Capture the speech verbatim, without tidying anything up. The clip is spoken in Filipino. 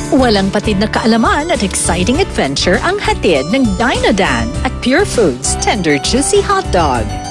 Walang patid na kaalaman at exciting adventure ang hatid ng Dinodan at Pure Foods Tender Juicy Hot Dog.